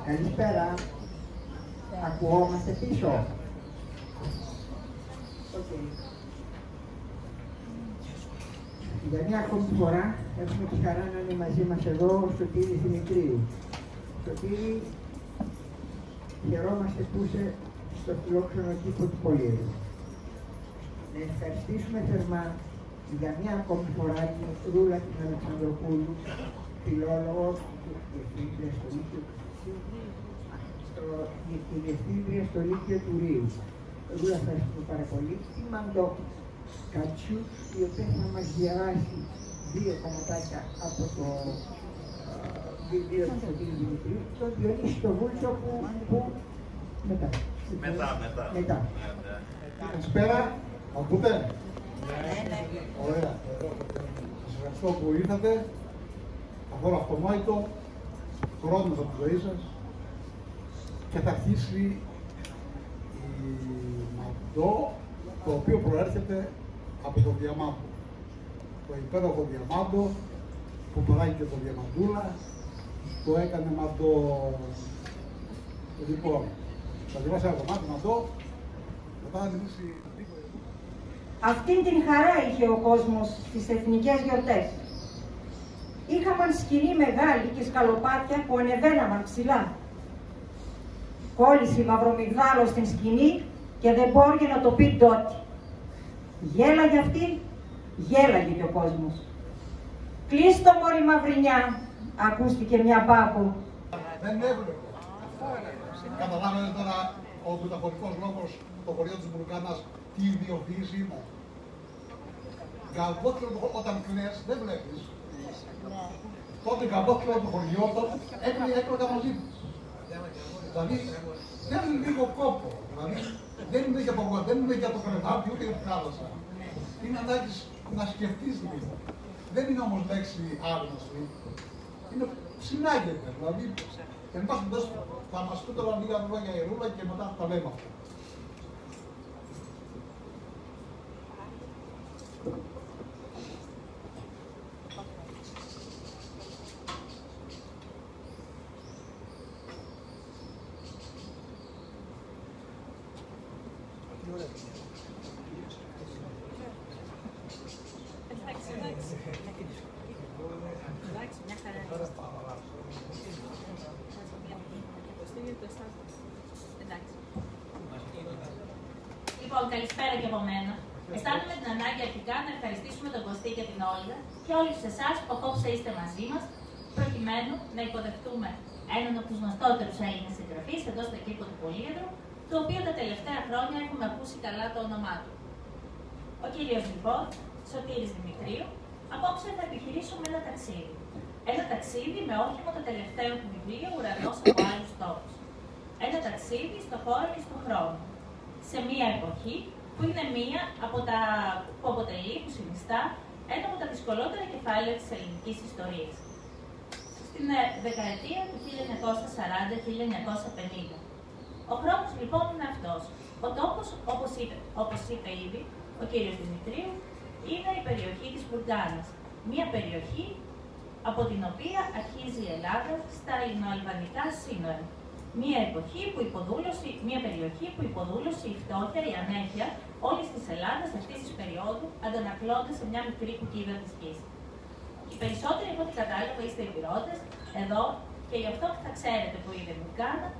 Καλησπέρα. Ακουγόμαστε πίσω. Okay. Για μια ακόμη φορά έχουμε τη χαρά να είναι μαζί μας εδώ ο Σωτήρης Δημητρίου. Σωτήρη, χαιρόμαστε που είσαι στο φιλόξενο κήπο του Πολύεδρου. Να ευχαριστήσουμε θερμά για μια ακόμη φορά την Ρούλα την Αλεξανδροπούλου, φιλόλογο και διευθύντρια στο Λύκειο του Ρίου. Ρούλα, ευχαριστούμε πάρα πολύ. Τη Μαντό Κατσού, η οποία θα μας διαβάσει δύο κομματάκια από το βιβλίο του Σωτήρη Δημητρίου, το Διονύση το Βούλτσο που μετά. Καλησπέρα, ακούτε? Ναι. Ωραία. Σας ευχαριστώ που ήρθατε. Καθόλου αυτονόητο, χρόνος από τη ζωή σας και θα αρχίσει η Μαντό, το οποίο προέρχεται από το Διαμάντο. Το υπέροχο Διαμάντο που παράγει και το Διαμαντούλα, το έκανε Μαντό. Λοιπόν, θα διαβάσει ένα κομμάτι Μαντό, μετά θα μιλήσει. Αυτήν την χαρά είχε ο κόσμος στις εθνικές γιορτές. Είχαμαν σκηνή μεγάλη και σκαλοπάτια που ανεβαίναμαν ψηλά. Κόλλησε μαυρομυγδάλο στην σκηνή και δεν μπόργε να το πει ντότι. Γέλαγε αυτή, γέλαγε και ο κόσμος. «Κλείστο μωρή μαυρινιά», ακούστηκε μια μπάπο. Δεν έβλεπε. Καταλάβετε τώρα ο μεταφορικός λόγος το χωριό της Μπουργκάνας τι ιδιοποίηση είναι. Γκαμπόκυλο όταν κλαις δεν βλέπεις. Τότε γκαμπόκυλο το χωριό έκλαιγα μαζί της. Δηλαδή θέλει λίγο κόπο. Δηλαδή δεν είναι για το κρεβάτι ούτε για τη θάλασσα. Είναι ανάγκη να σκεφτείς λίγο. Δεν είναι όμως λέξη άγνωστη. Είναι συνάγεται. Δηλαδή, εν πάση περιπτώσει θα μας πει τώρα λίγα λόγια η Ρούλα και μετά θα λέμε αυτό. Λοιπόν, καλησπέρα και από μένα. Αισθάνομαι την ανάγκη αρχικά να ευχαριστήσουμε τον Κωστή και την Όλγα και όλους εσάς που απόψε είστε μαζί μας, προκειμένου να υποδεχτούμε έναν από τους γνωστότερους Έλληνες συγγραφείς εδώ στο κήπο του Πολύεδρου, το οποίο τα τελευταία χρόνια έχουμε ακούσει καλά το όνομά του. Ο κύριος λοιπόν, Σωτήρης Δημητρίου, απόψε θα επιχειρήσουμε ένα ταξίδι. Ένα ταξίδι με όχημα το τελευταίο του βιβλίο «Ουρανός από άλλους τόπους». Ένα ταξίδι στο χώρο και στον χρόνο. Σε μία εποχή που είναι μία από τα που αποτελεί, που συνιστά, ένα από τα δυσκολότερα κεφάλαια της ελληνικής ιστορίας. Στην δεκαετία του 1940-1950. Ο χρόνος λοιπόν είναι αυτός. Ο τόπος, όπως είπε ήδη ο κύριος Δημητρίου, είναι η περιοχή της Μπουργκάνας. Μία περιοχή από την οποία αρχίζει η Ελλάδα στα ελληνοαλβανικά σύνορα. Μία περιοχή που υποδούλωσε η φτώχεια, η ανέχεια όλης της Ελλάδας αυτής της περίοδου, αντανακλώντας σε μια μικρή κουκίδα της γης. Οι περισσότεροι από ό,τι κατάλαβα είστε υπηρώτες, εδώ, και γι' αυτό θα ξέρετε που είναι η Μπουργκάνα.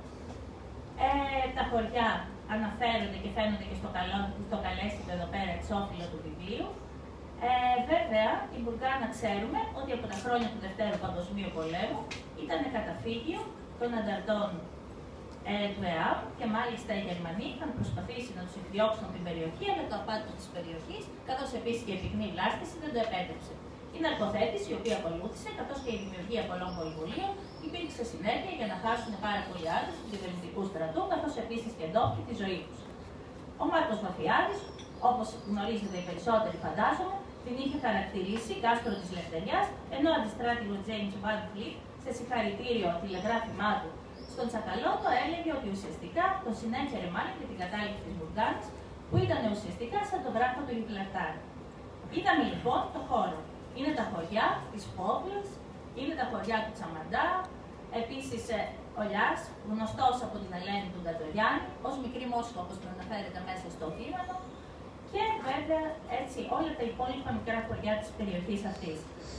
Τα χωριά αναφέρονται και φαίνονται και στο καλέσθητο εδώ πέρα εξώφυλλο του βιβλίου. Βέβαια, η Μπουργκάνα ξέρουμε ότι από τα χρόνια του Δευτέρου Παγκοσμίου Πολέμου ήταν καταφύγιο των ανταρτών του ΕΑΠ και μάλιστα οι Γερμανοί είχαν προσπαθήσει να τους εκδιώξουν την περιοχή, αλλά το απάτημα της περιοχής, καθώς επίσης και η πυκνή βλάστηση, δεν το επέτρεψε. Η ναρκοθέτηση, η οποία ακολούθησε, καθώς και η δημιουργία πολλών πολυβολίων, υπήρξε συνέχεια για να χάσουν πάρα πολλοί άντρες του κυβερνητικού στρατού, καθώς επίσης και ντόπιοι τη ζωή τους. Ο Μάρκος Βαφιάδης, όπως γνωρίζετε οι περισσότεροι φαντάζομαι, την είχε χαρακτηρίσει κάστρο της Λευτεριάς, ενώ ο αντιστράτηγο James Van Fleet, σε συγχαρητήριο τηλεγράφημά του στον Τσακαλώτο, έλεγε ότι ουσιαστικά τον συνέφερε μάλλον για την κατάληψη της Μπουργκάνας, που ήταν ουσιαστικά σαν το βράχο του Γιμπραλτάρ. Είδαμε λοιπόν το χώρο. Είναι τα χωριά της Πόβλας, είναι τα χωριά του Τσαμαντά, επίσης Ολιάς, γνωστός από την Ελένη του Κατρογιάννη, ως μικρή Μόσχα, όπως αναφέρεται μέσα στο κείμενο, και βέβαια έτσι όλα τα υπόλοιπα μικρά χωριά της περιοχής αυτής.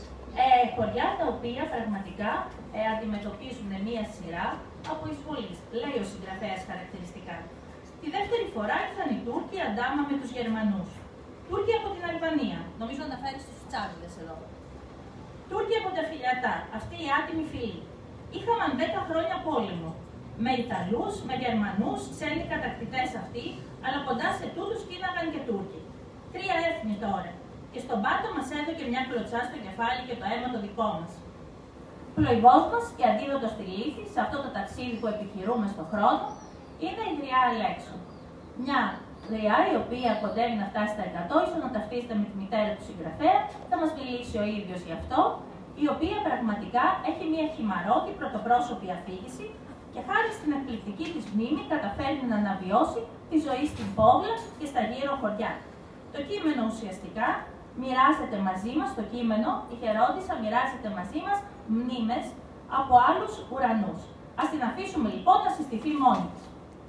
Χωριά τα οποία πραγματικά αντιμετωπίζουν μία σειρά από εισβολής. Λέει ο συγγραφέας χαρακτηριστικά. Τη δεύτερη φορά ήρθαν οι Τούρκοι αντάμα με τους Γερμανούς. Τούρκοι από την Αλβανία, νομίζω αναφέρει στους Τσάριδες εδώ. Τούρκοι από τα Φιλιατά, αυτοί οι άτιμοι φίλοι. Είχαμε 10 χρόνια πόλεμο. Με Ιταλούς, με Γερμανούς, ξένοι κατακτητές αυτοί, αλλά κοντά σε τούτους κοίναγαν και Τούρκοι. 3 έθνη τώρα. Και στον πάτο μας έδωκε μια κλωτσά στο κεφάλι και το αίμα το δικό μας. Πλοηγός μας και αντίδοτο στη λύθη, σε αυτό το ταξίδι που επιχειρούμε στον χρόνο, είναι η γριά Αλέξο. Μια γριά η οποία κοντεύει να φτάσει στα 100, ίσως να ταυτίζεται με τη μητέρα του συγγραφέα, θα μας μιλήσει ο ίδιος γι' αυτό, η οποία πραγματικά έχει μια χυμαρώτη πρωτοπρόσωπη αφήγηση και χάρη στην εκπληκτική της μνήμη καταφέρνει να αναβιώσει τη ζωή στην Πόβλα και στα γύρω χωριά. Το κείμενο ουσιαστικά μοιράζεται μαζί μας, το κείμενο, η Χερόντισσα μοιράζεται μαζί μας μνήμες από άλλους ουρανούς. Ας την αφήσουμε λοιπόν να συστηθεί μόνη της.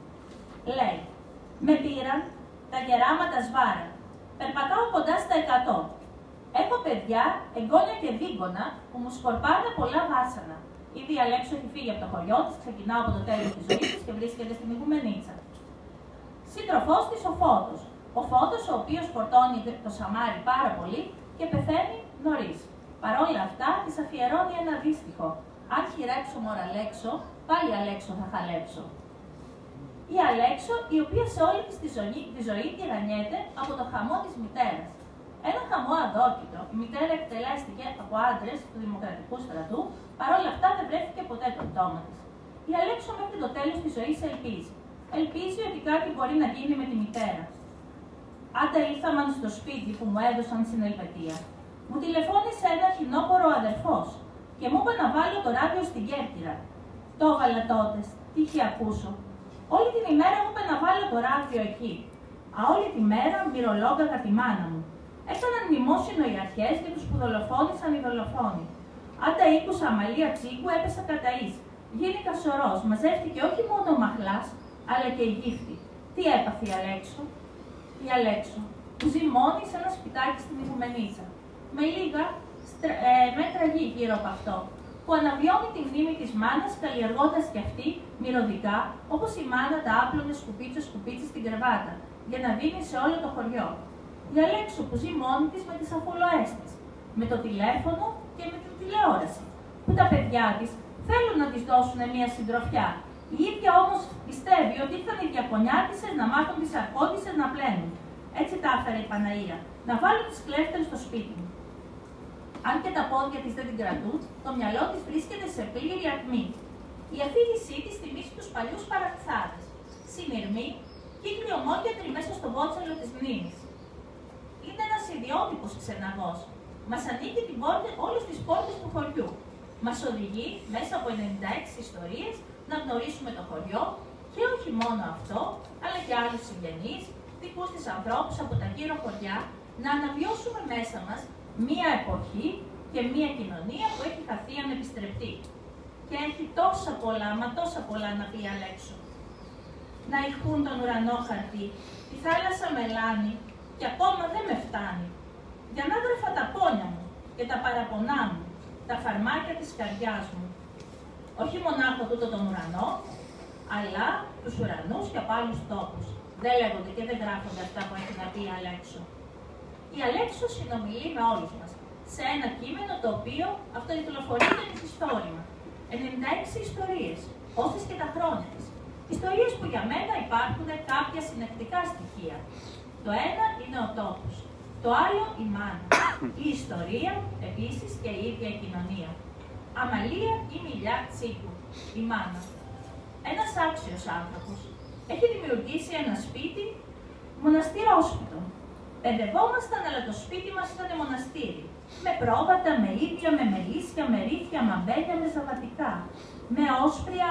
Λέει, με πήραν τα γεράματα σβάρα. Περπατάω κοντά στα 100. Έχω παιδιά, εγγόνια και δίγκωνα που μου σκορπάνε πολλά βάσανα. Ήδη η Αλέξο έχει φύγει από το χωριό της, ξεκινάω από το τέλος της ζωής της και βρίσκεται στην Οικουμενίτσα. Σύντροφός της ο Φώτος. Ο Φώτος, ο οποίος φορτώνει το σαμάρι πάρα πολύ και πεθαίνει νωρίς. Παρ' όλα αυτά, της αφιερώνει ένα δύστιχο. Αν χειρέψω μωρά Αλέξο, πάλι Αλέξο θα χαλέψω. Η Αλέξο, η οποία σε όλη της τη ζωή τυραννιέται από το χαμό της μητέρας. Ένα χαμό αδόκητο. Η μητέρα εκτελέστηκε από άντρες του Δημοκρατικού στρατού, παρόλα αυτά δεν βρέθηκε ποτέ το πτώμα της. Η Αλέξο μέχρι το τέλος της ζωής ελπίζει. Ελπίζει ότι κάτι μπορεί να γίνει με τη μητέρα. Άντα ήρθαμαν στο σπίτι που μου έδωσαν στην Ελβετία. Μου τηλεφώνησε ένα χινόπορο αδερφός και μου είπε να βάλω το ράδιο στην Κέρκυρα. Το έβαλα τότε, τι είχε ακούσω. Όλη την ημέρα μου είπε να βάλω το ράδιο εκεί. Όλη τη μέρα μυρολόγαγα τη μάνα μου. Έκαναν μνημόσυνο οι αρχές και τους που δολοφόνησαν οι δολοφόνοι. Άντα ήκουσα Αμαλία Τσίκου, έπεσα κατά εις. Γίνηκα σωρός, μαζεύτηκε όχι μόνο ο μαχλάς, αλλά και η γύφτη. Τι έπαθε η Αλέξο? Η Αλέξο, που ζει μόνη σε ένα σπιτάκι στην Οικουμενίτσα. Με λίγα μέτρα γη γύρω από αυτό, που αναβιώνει τη μνήμη της μάνας, καλλιεργώντας κι αυτή μυρωδικά, όπως η μάνα τα άπλωνε σκουπίτσο στην κρεβάτα, για να δίνει σε όλο το χωριό. Η Αλέξο που ζει μόνη της με τις αφολοές της, με το τηλέφωνο και με την τηλεόραση, που τα παιδιά της θέλουν να της δώσουν μια συντροφιά. Η ίδια όμως πιστεύει ότι ήρθαν οι διακονιάτισσες να μάθουν τις αρχόντισσες να πλένουν. Έτσι τα έφερε η Παναία, να βάλουν τις κλέφτες στο σπίτι μου. Αν και τα πόδια της δεν την κρατούν, το μυαλό της βρίσκεται σε πλήρη ακμή. Η αφήγησή της θυμίζει τους παλιούς παρακθάδες. Συνειρμή, κύκλοι ομόκεντροι μέσα στο βότσαλο της μνήμης. Είναι ένας ιδιότυπος ξεναγός. Μας ανοίγει όλες τις πόρτες του χωριού. Μας οδηγεί μέσα από 96 ιστορίες να γνωρίσουμε το χωριό και όχι μόνο αυτό, αλλά και άλλους συγγενείς, δικούς της ανθρώπους από τα γύρω χωριά, να αναβιώσουμε μέσα μας μία εποχή και μία κοινωνία που έχει χαθεί ανεπιστρεπτή. Και έχει τόσα πολλά, μα τόσα πολλά να πει Αλέξο. Να ηχούν τον ουρανό χαρτί, τη θάλασσα μελάνη, και ακόμα δεν με φτάνει. Για να γράφα τα πόνια μου και τα παραπονά μου, τα φαρμάκια της καρδιάς μου. Όχι μονάχο τούτο τον ουρανό, αλλά τους ουρανούς και από άλλους τόπους. Δεν λέγονται και δεν γράφονται αυτά που έχει να πει η Αλέξο. Η Αλέξο συνομιλεί με όλους μας, σε ένα κείμενο το οποίο αυτοκυκλοφορείται με μυθιστόρημα. 96 ιστορίες, όσες και τα χρόνια της. Ιστορίες που για μένα υπάρχουν κάποια συνεκτικά στοιχεία. Το ένα είναι ο τόπος, το άλλο η μάνα, η ιστορία, επίσης και η ίδια η κοινωνία. Αμαλία ή Μιλιά Τσίκου, η μάνα. Ένας άξιος άνθρωπος. Έχει δημιουργήσει ένα σπίτι, μοναστηρόσπιτο. Παιδευόμασταν, αλλά το σπίτι μας ήταν μοναστήρι. Με πρόβατα, με ίδια, με μελίσια, με ρίφια, μαμπέλια, με ζαβατικά. Με όσπρια,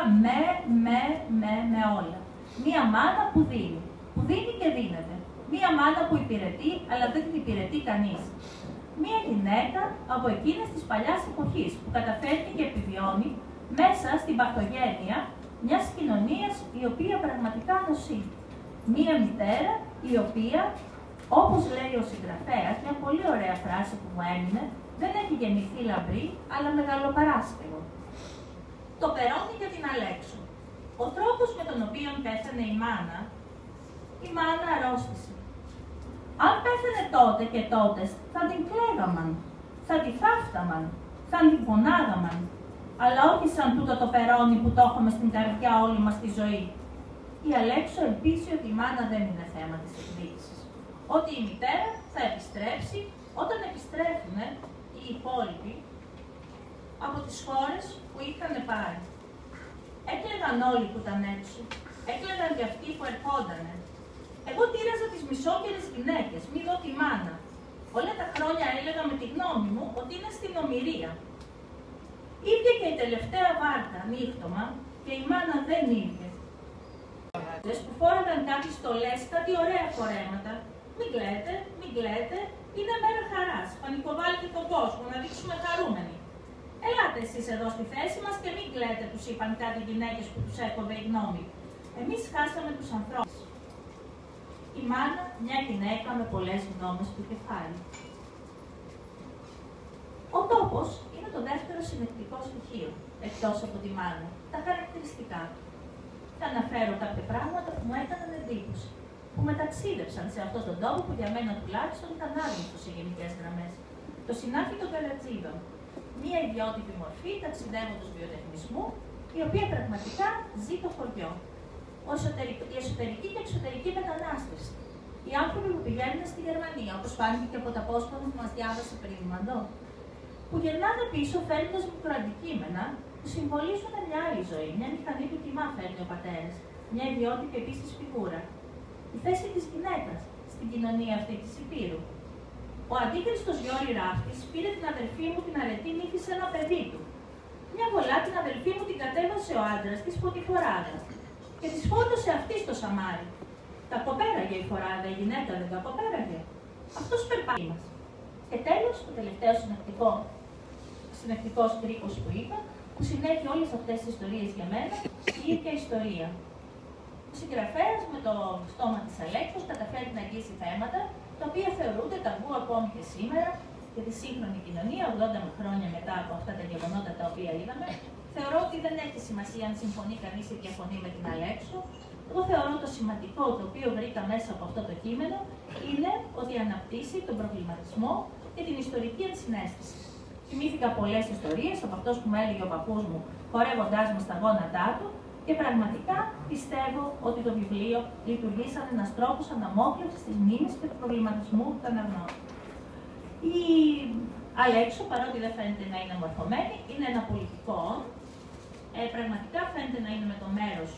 με όλα. Μία μάνα που δίνει και δίνεται. Μία μάνα που υπηρετεί, αλλά δεν την υπηρετεί κανείς. Μία γυναίκα από εκείνες της παλιάς εποχής που καταφέρνει και επιβιώνει μέσα στην παθογένεια μιας κοινωνίας η οποία πραγματικά νοσεί. Μία μητέρα η οποία, όπως λέει ο συγγραφέας, μια πολύ ωραία φράση που μου έμεινε, δεν έχει γεννηθεί λαμπρή, αλλά μεγαλοπαράσπευο. Το περώνει για την Αλέξου. Ο τρόπος με τον οποίο πέθανε η μάνα αρρώστησε. Αν πέθανε τότε και τότε, θα την κλαίγαμαν, θα τη φάφταμαν, θα την πονάγαμαν, αλλά όχι σαν τούτο το περώνι που το έχουμε στην καρδιά όλη μας τη ζωή. Η Αλέξου ελπίζει ότι η μάνα δεν είναι θέμα της εκδίκησης. Ότι η μητέρα θα επιστρέψει όταν επιστρέφουν οι υπόλοιποι από τις χώρες που είχαν πάρει. Έκλαιγαν όλοι που ήταν έξω. Έκλαιγαν και αυτοί που ερχόντανε. Εγώ τήραζα τις μισόκαιρες γυναίκες, μη δω τη μάνα. Όλα τα χρόνια έλεγα με τη γνώμη μου ότι είναι στην ομηρία. Ήρθε και η τελευταία βάρκα, νύχτωμα, και η μάνα δεν ήρθε. Που φόραγαν κάποιοι στολές, κάτι ωραία φορέματα. Μην κλαίτε, είναι μέρα χαράς. Πανικοβάλλετε τον κόσμο, να δείξουμε χαρούμενοι. Ελάτε εσείς εδώ στη θέση μας και μην κλαίτε, τους είπαν κάτι γυναίκες που τους έκοβε η γνώμη. Εμείς χάσαμε τους ανθρώπους. Η μάνα, μια γυναίκα με πολλές γνώμες στο κεφάλι. Ο τόπος είναι το δεύτερο συνεκτικό στοιχείο, εκτός από τη μάνα. Τα χαρακτηριστικά. Θα αναφέρω κάποια πράγματα που μου έκαναν εντύπωση, που με ταξίδεψαν σε αυτόν τον τόπο που για μένα τουλάχιστον ήταν άγνωστο σε γενικές γραμμές. Το συνάφι των Καρατζίδων. Μία ιδιότυπη μορφή ταξιδεύοντος βιοτεχνισμού, η οποία πραγματικά ζει το χωριό. Η εσωτερική και εξωτερική μετανάστευση. Οι άνθρωποι που πηγαίνουν στη Γερμανία, όπως φάνηκε και από τα απόσπασμα που μας διάβασε πριν η Μαντώ, που γυρνάνε πίσω φέρνοντας μικροαντικείμενα που συμβολίζουν μια άλλη ζωή. Μια μηχανή του τιμά φέρνει ο πατέρας. Μια ιδιότυπη επίσης φιγούρα. Η θέση της γυναίκας στην κοινωνία αυτή της Υπήρου. Ο αντίκριστος Γιώρη Ράφτης πήρε την αδελφή μου την αρετή νύφη σε ένα παιδί του. Μια βολά την αδελφή μου την κατέβασε ο άντρας της που τη φοράγα. Και τη φόρτωσε αυτή στο σαμάρι. Τα κοπέραγε η φοράδα, η γυναίκα δεν τα κοπέραγε. Αυτός περπάει μας. Και τέλος, το τελευταίο συνεκτικός κρίκος που είπα, που συνέχει όλες αυτές τις ιστορίες για μένα, η ίδια ιστορία. Ο συγγραφέας με το στόμα της Αλέξου καταφέρει να αγγίσει θέματα τα οποία θεωρούνται ταμπού ακόμη και σήμερα για τη σύγχρονη κοινωνία, 80 χρόνια μετά από αυτά τα γεγονότα τα οποία είδαμε. Θεωρώ ότι δεν έχει σημασία αν συμφωνεί κανείς ή διαφωνεί με την Αλέξου. Εγώ θεωρώ το σημαντικό το οποίο βρήκα μέσα από αυτό το κείμενο είναι ότι αναπτύσσει τον προβληματισμό και την ιστορική ενσυναίσθηση. Θυμήθηκα πολλές ιστορίες από αυτός που με έλεγε ο παππούς μου, χορεύοντάς με στα γόνατά του, και πραγματικά πιστεύω ότι το βιβλίο λειτουργεί σαν ένας τρόπος αναμόχλευσης της μνήμης και του προβληματισμού του αναγνώστη. Η Αλέξου, παρότι δεν φαίνεται να είναι μορφωμένη, είναι ένα πολιτικό. Πραγματικά φαίνεται να είναι με το μέρος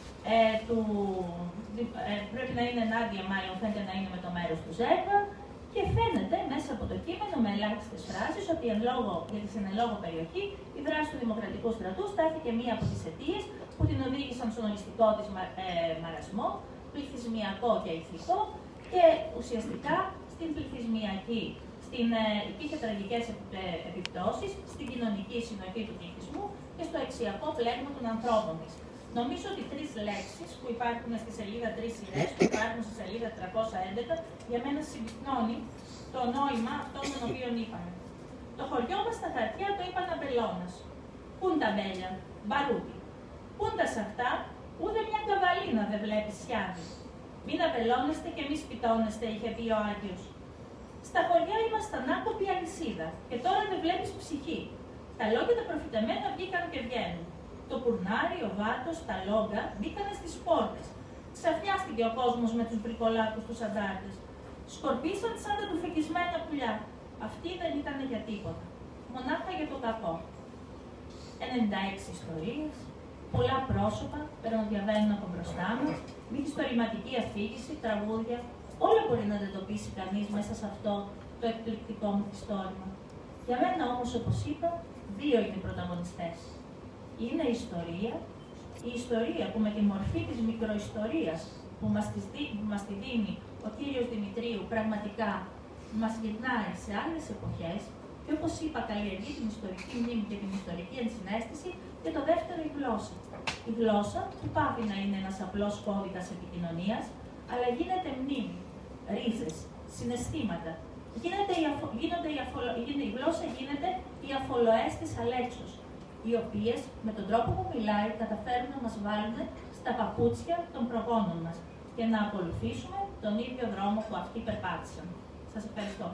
πρέπει να είναι ενάντια, μάλλον φαίνεται να είναι με το μέρος του Ζέκα. Και φαίνεται μέσα από το κείμενο με ελάχιστες φράσεις ότι για την εν λόγω περιοχή η δράση του Δημοκρατικού Στρατού στάθηκε μία από τις αιτίες που την οδήγησαν στον οριστικό της μαρασμό, πληθυσμιακό και ηθικό, και ουσιαστικά στην πληθυσμιακή. Υπήρχε τραγικές επιπτώσεις στην κοινωνική συνοχή του πληθυσμού και στο εξιακό πλέγμα των ανθρώπων της. Νομίζω ότι 3 λέξεις που υπάρχουν στη σελίδα, 3 σειρές που υπάρχουν στη σελίδα 311, για μένα συμπυκνώνει το νόημα αυτών των οποίων είπαμε. Το χωριό μας στα χαρτιά το είπαν αμπελώνας. Πού είναι τα μπέλια, μπαρούτι. Πού είναι τα σαχτά, ούτε μια καβαλίνα δεν βλέπει σιάδι. Μην αμπελώνεστε και μη σπιτώνεστε, είχε πει ο Άγιος. Στα χωριά ήμασταν άκοπη αλυσίδα και τώρα δεν βλέπεις ψυχή. Τα λόγια τα προφητεμένα βγήκαν και βγαίνουν. Το πουρνάρι, ο βάτος, τα λόγκα μπήκανε στις πόρτες. Ξαφνιάστηκε ο κόσμος με τους μπρικολάκους τους αντάρτες. Σκορπίσαν σαν τα τουφεκισμένα πουλιά. Αυτοί δεν ήταν για τίποτα. Μονάχα για το κακό. 96 ιστορίες, πολλά πρόσωπα διαβαίνουν από μπροστά μας, μυθιστορηματική αφήγηση, τραγούδια. Όλα μπορεί να αντιμετωπίσει κανείς μέσα σε αυτό το εκπληκτικό μυθιστόρημα. Για μένα όμως, όπως είπα, 2 είναι οι πρωταγωνιστές. Είναι η ιστορία που με τη μορφή της μικροϊστορίας που μας τη δίνει ο κύριος Δημητρίου, πραγματικά μας γυρνάει σε άλλες εποχές και, όπως είπα, καλλιεργεί την ιστορική μνήμη και την ιστορική ενσυναίσθηση, Και το δεύτερο, η γλώσσα. Η γλώσσα που πάβει να είναι ένας απλός κώδικας επικοινωνίας, αλλά γίνεται μνήμη, ρίζες, συναισθήματα. Η γλώσσα γίνεται οι αφολοές της αλέξος, οι οποίες με τον τρόπο που μιλάει καταφέρουν να μας βάλουν στα παπούτσια των προγόνων μας και να ακολουθήσουμε τον ίδιο δρόμο που αυτοί περπάτησαν. Σας ευχαριστώ.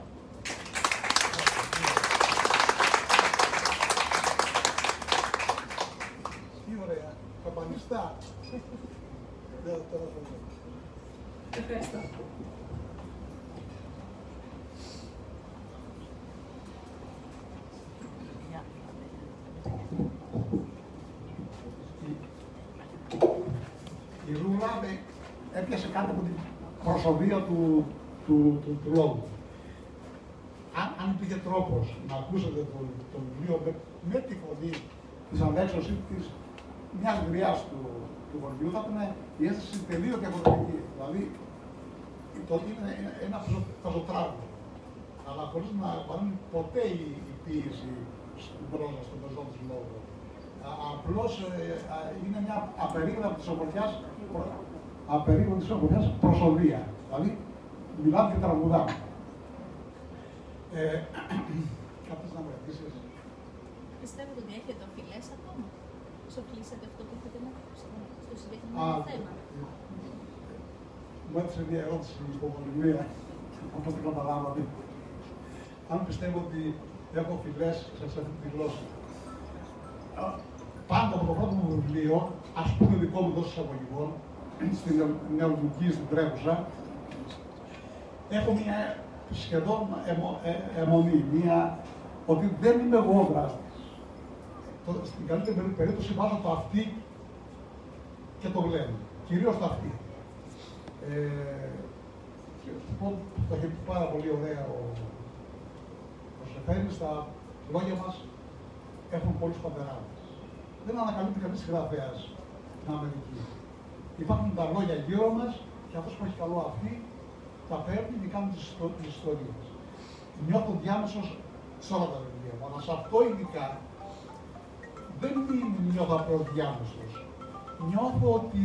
Τι ωραία. Καπανιστά. Ευχαριστώ. Η Ρούλα έπιασε κάτω από την προσωπία του λόγου. Αν υπήρχε τρόπος να ακούσετε το βιβλίο με τη φωνή της Αλέξος ή της μιας γριάς του χωριού, θα ήταν η αίσθηση τελείως διαφορετική. Δηλαδή, τότε είναι ένα πεζοτράγουδο, αλλά χωρίς να παρέμει ποτέ η ποίηση στην πρόζα, στον πεζό του λόγου. Απλώς είναι μια απερίγραπτη της ομορφιάς προσωπία. Δηλαδή, μιλάμε και τραγουδάμε. Κάποιος να με ρωτήσεις. Πιστεύετε ότι έχετε οφειλές ακόμα? Σοφλήσατε αυτό που έχετε να πείτε στο συγκεκριμένο θέμα? Μου έθεσε μια ερώτηση υποβολημία, όπως την καταλάβατε. Αν πιστεύω ότι έχω οφειλές σε αυτή τη γλώσσα. Πάντα από το πρώτο μου βιβλίο, ας πούμε δικό μου τόσο εισαγωγικών, στην νεολογική, στην τρέχουσα, έχω μια σχεδόν αιμονή, ότι δεν είμαι εγώ ο δράστης. Στην καλύτερη περίπτωση βάζω το αυτή και το βλέμμα, κυρίως το αυτή. Το έχει πει πάρα πολύ ωραία ο Σεφέρης, τα λόγια μας έχουν πολλούς πατεράδες. Δεν ανακαλύπτει κανείς συγγραφέας στην Αμερική. Υπάρχουν τα λόγια γύρω μας και αυτός που έχει καλό αυτή τα παίρνει και κάνει τις ιστορίες. Νιώθω διάμεσος σε όλα τα βιβλία μου, αλλά σε αυτό ειδικά δεν νιώθω απλώς διάμεσος. Νιώθω ότι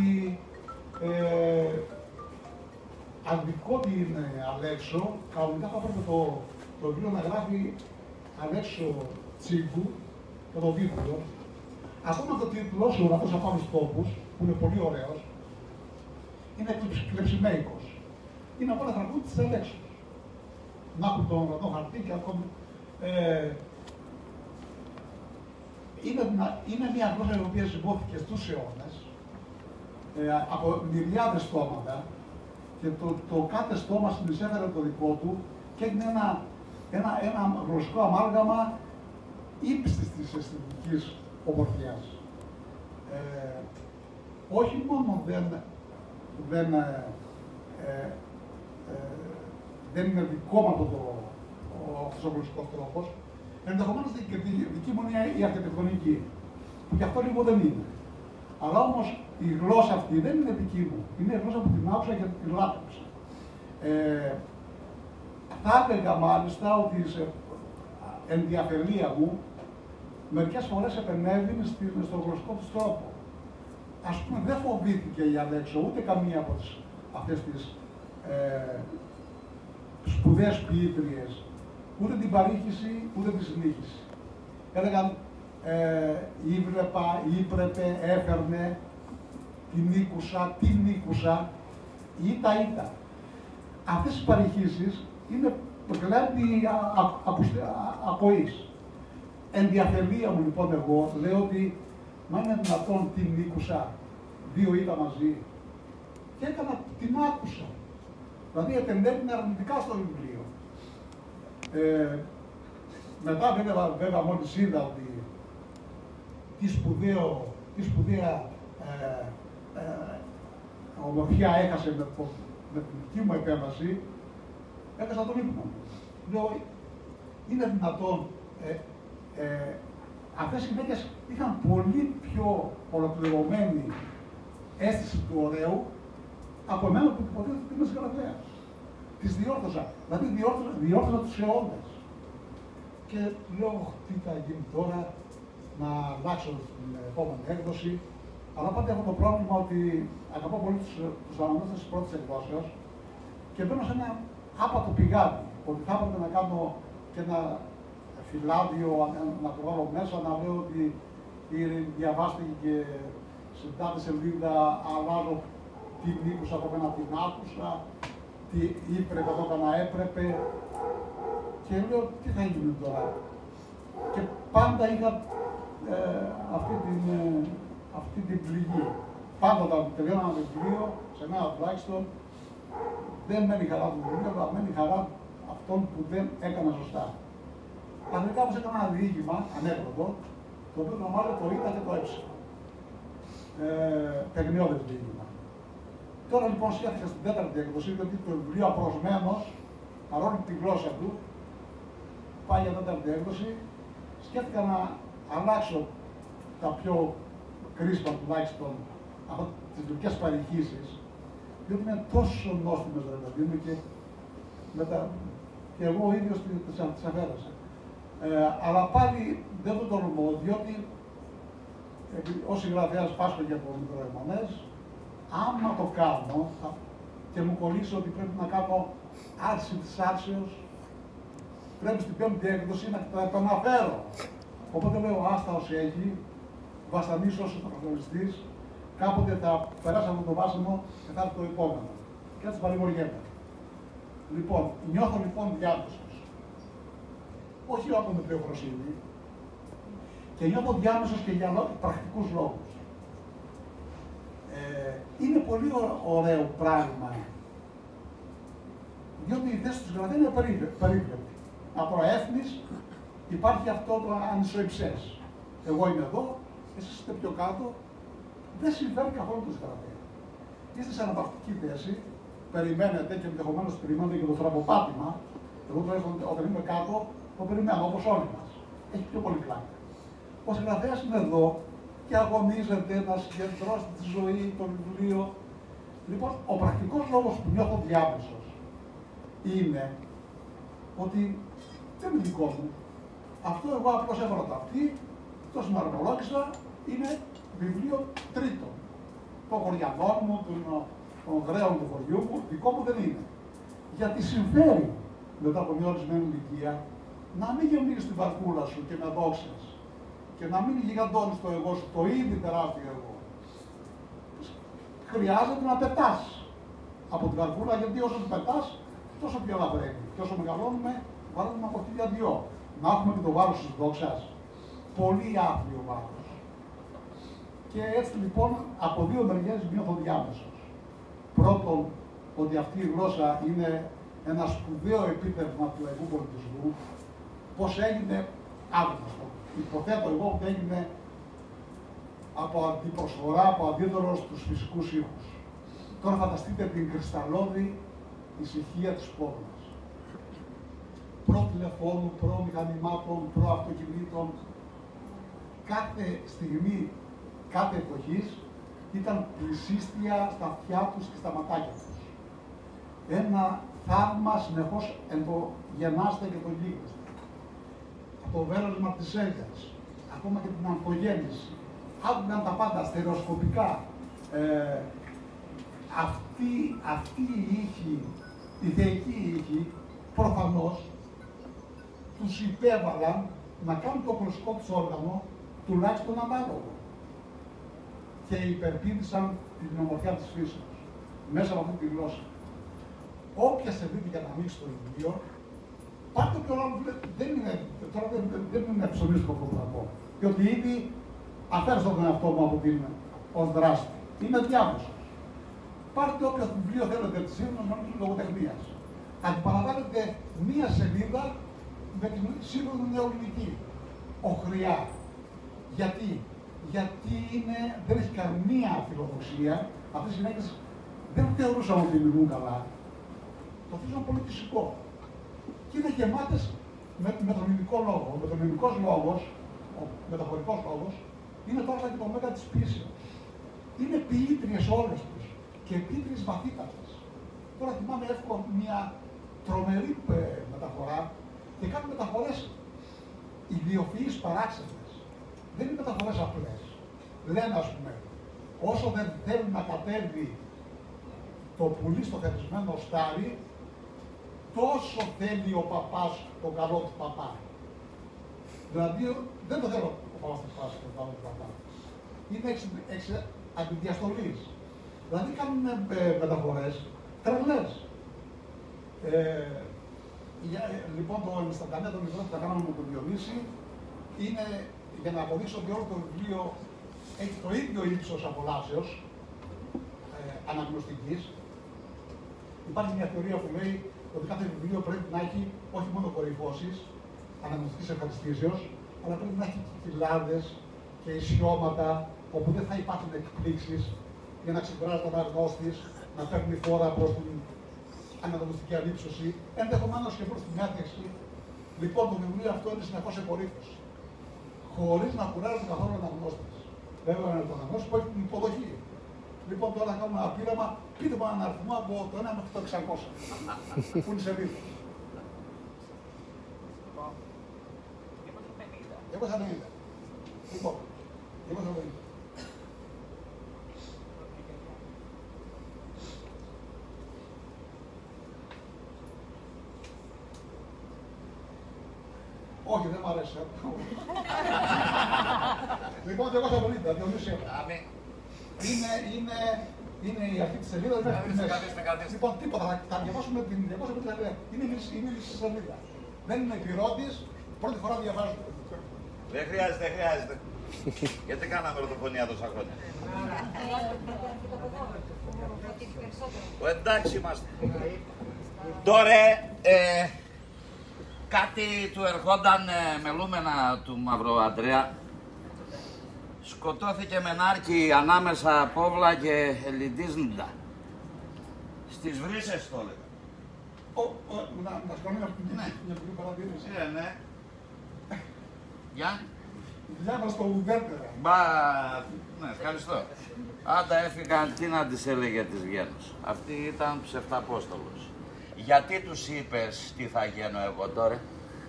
αδικό την Αλέξο, κανονικά θα έπρεπε το βιβλίο να γράφει Αλέξο Τσίγκου και το τίτλο. Ακόμα το τίτλο, ο Ουρανός από άλλους τόπους, που είναι πολύ ωραίος, είναι κλεψιμέικος. Είναι από ένα τραγούδι της Αλέξος. Να έχουν τον ουρανό χαρτί και ακόμη. Είναι μια γλώσσα η οποία συμπόθηκε στους αιώνες, από μιλιάδες στόματα, και το κάθε στόμα συνεισέφερε το δικό του και έγινε ένα γλωσσικό αμάλγαμα ύψης της αισθητικής ομορφιάς. Όχι μόνο δεν είναι δικό μου αυτός ο γλωσσικός τρόπος, ενδεχομένως και δική μου είναι η αρχιτεκτονική, που κι αυτό λίγο δεν είναι. Αλλά όμως η γλώσσα αυτή δεν είναι δική μου, είναι η γλώσσα που την άκουσα και την λάτρεψα. Θα έλεγα μάλιστα ότι σε ενδιαφερία μου μερικές φορές επενέβη στον γλωσσικό της τρόπο. Ας πούμε, δεν φοβήθηκε η Αλέξο ούτε καμία από αυτές τις σπουδαίες ποιήτριες, ούτε την παρήχηση, ούτε τη συνήχηση. Έλεγαν ήβλεπα, ήπρεπε, έφερνε, την νίκουσα, την νίκουσα, ήτα. Αυτές τις παρηχήσεις είναι γλέντι ακοής. Ενδιαφερία μου λοιπόν εγώ λέω ότι μα είναι δυνατόν την νίκουσα, δύο ήτα μαζί. Και έκανα την άκουσα. Δηλαδή επενδύεται αρνητικά στο βιβλίο. Μετά βέβαια μόλις είδα ότι τι σπουδαία ομορφιά έχασε με την δική μου επέμβαση, έχασα τον ύπνο μου. Λέω, είναι δυνατόν αυτές οι γυναίκες είχαν πολύ πιο ολοκληρωμένη αίσθηση του ωραίου από εμένα που υποτίθεται ότι είμαι συγγραφέας. Τις διόρθωσα, δηλαδή διόρθωσα τους αιώνες. Και λέω, τι θα γίνει τώρα, να αλλάξω την επόμενη έκδοση. Αλλά πάντα έχω το πρόβλημα ότι αγαπώ πολύ τους αναγνώστες της πρώτης εκδόσεως και μπαίνω σε ένα άπατο πηγάδι. Ότι θα έπρεπε να κάνω και ένα φυλάδιο, να το βάλω μέσα, να λέω ότι διαβάστηκε και σε τάδε σελίδα αλλάζω τι άκουσα από μένα, την άκουσα, τι έπρεπε, το έκανα έπρεπε. Και λέω, τι θα γίνει τώρα. Και πάντα είχα αυτή την πληγή. Πάντα όταν τελειώνα ένα βιβλίο, σε μένα τουλάχιστον, δεν μένει χαρά του βιβλίου, αλλά μένει χαρά αυτών που δεν έκανα σωστά. Πραγματικά όμως έκανα ένα διήγημα, ανέκδοτο, το οποίο ονομάζεται το Ήτα και το Έψιλο. Παιγνιώδες διήγημα. Τώρα λοιπόν σκέφτηκα στην τέταρτη έκδοση, γιατί το βιβλίο απροσμένος, παρόλη τη γλώσσα του, πάει για τέταρτη έκδοση, σκέφτηκα να αλλάξω τα πιο κρίσιμα τουλάχιστον από τις λογικές παροικήσεις, διότι είναι τόσο νόστιμες ρε παιδί μου και εγώ ο ίδιος τις αφαίρεσα. Αλλά πάλι δεν το τολμώ, διότι ως συγγραφέας πάσχω και από μικροαιμονές, άμα το κάνω και μου κολλήσω ότι πρέπει να κάνω άρση της άρσεως, πρέπει στην πέμπτη έκδοση να τα επαναφέρω. Οπότε λέω άστα όσοι έχει, βασανίσω όσο θα καθοριστείς, κάποτε θα περάσει από το βάσανο και θα έρθει το επόμενο. Και έτσι παρηγοριέμαι. Λοιπόν, νιώθω λοιπόν διάμεσος. Όχι από την πλειοχροσύνη, και νιώθω διάμεσος και για πρακτικούς λόγους. Είναι πολύ ωραίο πράγμα, διότι η θέση του συγγραφέα είναι περίπλοκη. Από έθνης υπάρχει αυτό το ανισοϊψές. Εγώ είμαι εδώ, εσείς είστε πιο κάτω, δεν συμφέρει καθόλου το συγγραφέα. Είστε σε αναπαυτική θέση, περιμένετε και ενδεχομένως περιμένετε και το στραποπάτημα. Εγώ τουλάχιστον όταν είμαι κάτω, το περιμένω όπως όλοι μας. Έχει πιο πολύ πλάκα. Ο συγγραφέας είναι εδώ και αγωνίζεται να συγκεντρώσει τη ζωή, το βιβλίο. Λοιπόν, ο πρακτικός λόγος που νιώθω διάμεσος είναι ότι δεν είναι δικό μου. Αυτό εγώ απλώς έβαλα το αυτή, το συναρμολόγησα, είναι βιβλίο τρίτο. Των χωριανών μου, των γραίων του χωριού μου, δικό μου δεν είναι. Γιατί συμφέρει μετά από μια ορισμένη ηλικία να μην γεμίζεις την βαρκούλα σου και με δόξες και να μην γιγαντώνεις το εγώ σου, το ήδη τεράστιο εγώ. Χρειάζεται να πετάς από την βαρκούλα, γιατί όσο την πετάς, τόσο πιο λαβραίνει. Και όσο μεγαλώνουμε, βάλουμε από 1002. Να έχουμε και το βάρος της δόξας. Πολύ άθλιο βάρος. Και έτσι λοιπόν από δύο μεριές νιώθω διάμεσος. Πρώτον, ότι αυτή η γλώσσα είναι ένα σπουδαίο επίτευγμα του λαϊκού πολιτισμού. Πώς έγινε άγνωστο. Υποθέτω εγώ ότι έγινε από αντιπροσφορά, από αντίδωρο στους φυσικούς ήχους. Τώρα φανταστείτε την κρυσταλλώδη ησυχία της πόλης. Προ-τηλεφώνου, προ-μηχανημάτων, προ-αυτοκινήτων. Κάθε στιγμή, κάθε εποχής ήταν πλησίστια στα αυτιά τους και στα ματάκια τους. Ένα θαύμα συνεχώς εντογενάστε και το γίγνεστε. Το βέρασμα της Έγκας, ακόμα και την ανθογέννηση. Άκουγαν τα πάντα στερεοσκοπικά. Αυτή η ήχη, η θεϊκή ήχη, προφανώς τους υπέβαλαν να κάνουν το γλωσσικό τους όργανο τουλάχιστον ανάλογο. Και υπερπήδησαν την ομορφιά της φύσεως μέσα από αυτή τη γλώσσα. Όποια σελίδα για να ανοίξει το βιβλίο, πάρτε και όλα δεν είναι ψωνίστικο αυτό που θα πω. Διότι ήδη αφαίρεσα τον εαυτό μου από την ως δράστη. Είμαι διάμεσος. Πάρτε όποιο βιβλίο θέλετε της σύγχρονης λογοτεχνίας. Αντιπαραλάβετε μία σελίδα με την σύγχρονη νεοελληνική. Οχριά. Γιατί δεν έχει καμία φιλοδοξία. Αυτές οι γυναίκες δεν θεωρούσαν ότι μιλούν καλά. Το θεωρούσαν πολύ φυσικό. Και είναι γεμάτες με τον ελληνικό λόγο. Με τον ελληνικός λόγος, ο μεταφορικός λόγος, είναι το άρθρο και το μέγα της ποιήσεως. Είναι ποιήτριες όλες τους και ποιήτριες βαθύτατες. Τώρα θυμάμαι εύκολα μια τρομερή μεταφορά και κάνουν μεταφορές ιδιοφυείς παράξενες. δεν είναι μεταφορές απλές. Λένε, ας πούμε, όσο δεν θέλουν να κατέβει το πουλί στο θερισμένο στάρι, τόσο θέλει ο παπάς τον καλό του παπά. Δηλαδή, δεν το θέλω ο παπάς του παπά τον καλό του παπά. Είναι εξ αντιδιαστολής. Δηλαδή, κάνουν μεταφορές τρελές. Λοιπόν, το Εμισταντανέα των Ιδρών που τα κάναμε με τον Διονύση είναι για να αποδείξω ότι όλο το βιβλίο έχει το ίδιο ύψος απολαύσεως αναγνωστικής. Υπάρχει μια θεωρία που λέει ότι κάθε βιβλίο πρέπει να έχει όχι μόνο κορυφώσεις αναγνωστικής ευχαριστήσεως, αλλά πρέπει να έχει κοιλάδες και ισιώματα όπου δεν θα υπάρχουν εκπλήξεις για να ξεκουράζει τον αναγνώστης, να παίρνει φόρα προς την αναγνωστική αλήψωση, ενδεχομένως και προς την άτεξη. Λοιπόν, το βιβλίο αυτό είναι συνεχώς σε κορύφωση. Χωρίς να κουράζει καθόλου ο αναγνώστης. Βέβαια, είναι το αναγνώστη που έχει την υποδοχή. Λοιπόν, τώρα να κάνουμε ένα πείραμα, πείτε μου έναν αριθμό από το 1 μέχρι το 600. Πού είναι η σελίδα. 250. Λοιπόν, 250. Όχι, δεν μ' αρέσει. Λοιπόν, 250, Διονύση. Είναι η αρχή της σελίδας. Λοιπόν, τίποτα, θα διαβάσουμε την 250 σελίδα. Είναι η μισή σελίδα. Δεν είναι επιρρότης, πρώτη φορά διαβάζω. Δεν χρειάζεται, δεν χρειάζεται. Γιατί κάναμε ορθοφωνία τόσα χρόνια. Εντάξει είμαστε. Τώρα, κάτι του ερχόταν μελούμενα του Μαυροαντρέα. Σκοτώθηκε με νάρκη ανάμεσα Πόβλα και Ελιντίσντα. Στις Βρύσσες το έλεγα. Να σκονεί από την κοινή παρατήρηση. Ναι. Γεια. Διάβαστα το ουδέτερα. Μπα, ναι, ευχαριστώ. Άντα έφυγαν, τι να τις έλεγε της Γένους. Αυτή ήταν ψευταπόστολος. Γιατί τους είπες τι θα γίνω εγώ τώρα.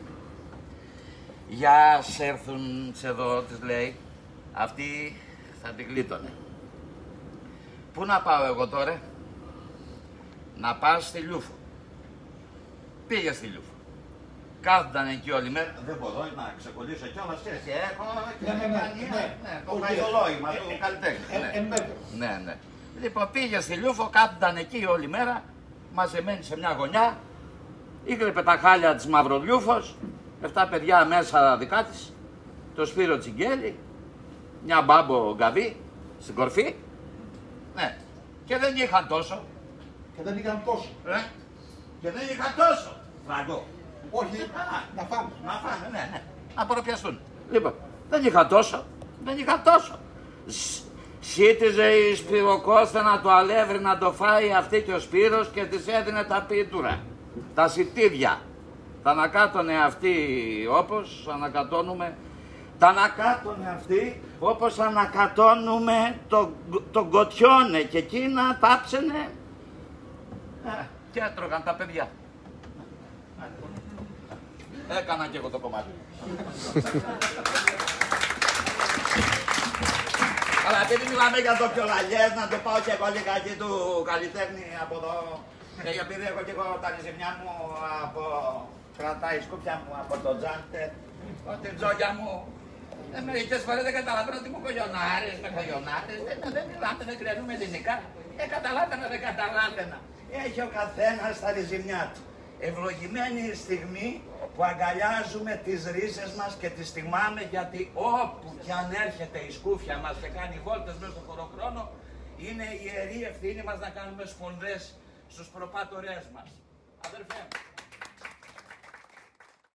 Για σ' έρθουν σε εδώ, της λέει. Αυτή θα την γλίτωνε. Πού να πάω εγώ τώρα. Να πας στη Λιούφο. Πήγε στη Λιούφο. Κάθονταν εκεί όλη μέρα. Δεν μπορώ να ξεκολλήσω κιόλας και έχω και το καηδολόγημα του καλλιτέχνη. Ναι. Λοιπόν, πήγε στη Λιούφο, κάθονταν εκεί όλη μέρα, μαζεμένη σε μια γωνιά, ήγρεπε τα χάλια της Μαυρολιούφος, 7 παιδιά μέσα δικά της, το Σπύρο Τσιγκέλη, μια μπάμπο Γκαβί στην κορφή. Ναι. Και δεν είχαν τόσο. Και δεν είχαν τόσο. Και δεν είχαν τόσο. Φραγκό. Όχι, να φάνε. Να φάνε, ναι. Να προπιαστούν. Λοιπόν, δεν είχαν τόσο. Δεν είχαν τόσο. Σύτιζε η Σπυροκώστα να το αλεύρι να το φάει αυτή και ο Σπύρος και της έδινε τα πίτουρα. Τα σιτίδια. Τα ανακάτωνε αυτή όπως ανακατώνουμε. Τα ανακάτωνε αυτή όπως ανακατώνουμε τον κοτιόνε και εκείνα τάψαινε και έτρωγαν τα παιδιά. Έκανα και εγώ το κομμάτι. Αλλά επειδή μιλάμε για το πιολαλιές, να το πάω και εγώ λιγάκι του καλλιτέχνη από εδώ. Και επειδή έχω και εγώ τα ζημιά μου από... κρατάει η σκούπια μου από το τζάντε, την τζόγια μου. Μερικές φορές δεν καταλαβαίνω ότι μου κογιονάρες, με κογιονάρες, δεν μιλάμε, δεν κρίνουμε ελληνικά. Καταλάβαινα, δεν καταλάβαινα. Έχει ο καθένας τα ριζημιά του. Ευλογημένη η στιγμή που αγκαλιάζουμε τις ρίζες μας και τις τιμάμε, γιατί όπου και αν έρχεται η σκούφια μας και κάνει βόλτες μέσα στον χωροχρόνο, είναι η ιερή ευθύνη μας να κάνουμε σπονδές στους προπάτορές μας. Αδερφέ μου.